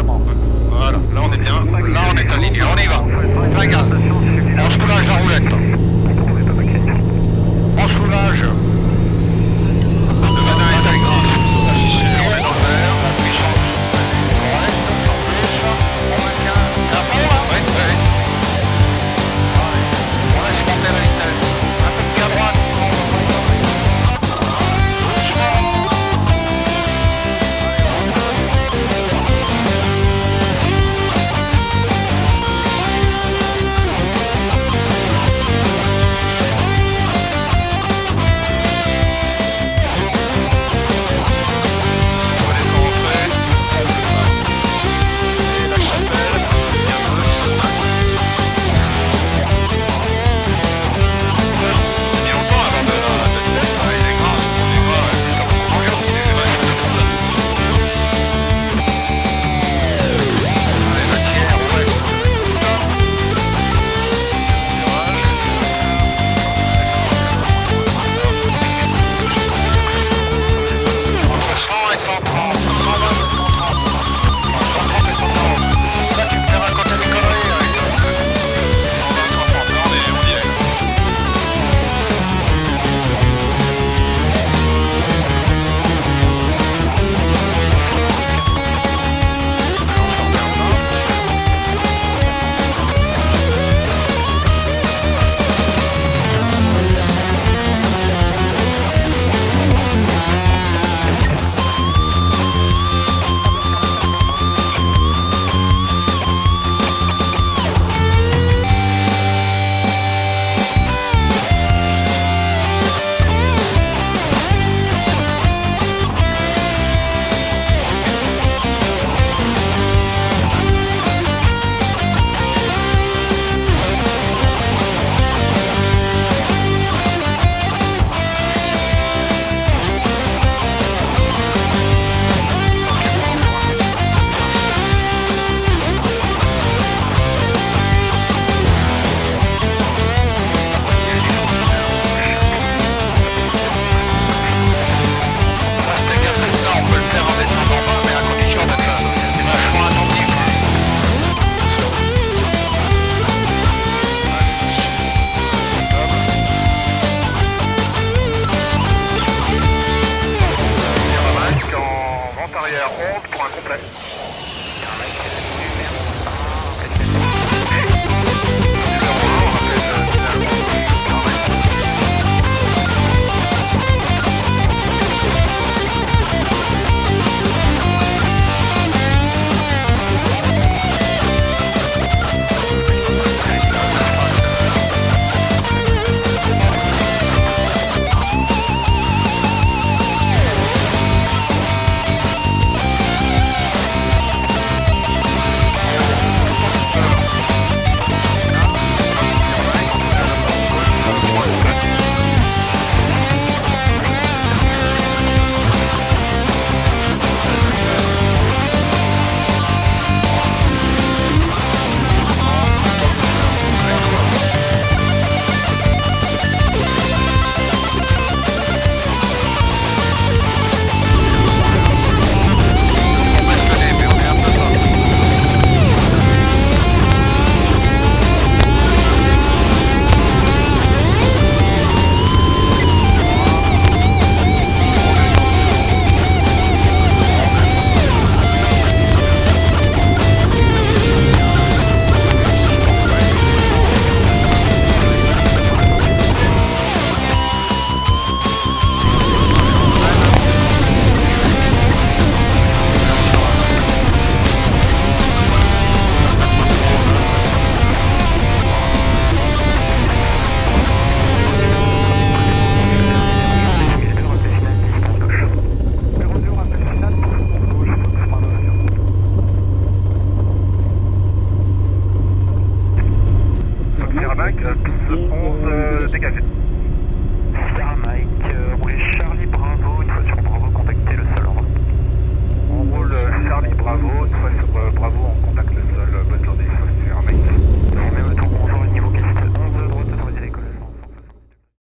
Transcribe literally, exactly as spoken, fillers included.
légèrement. Voilà, là on est bien, là on est aligné, on y va. Regarde, on soulage la roulette. On soulage. Le radar est actif, c'est affiché, on est dans le vert, la puissance est correcte, sans plus, on maintient. Et après là, oui, oui. Allez, on laisse monter la vitesse. Un peu de pied à droite. onze, dégagé.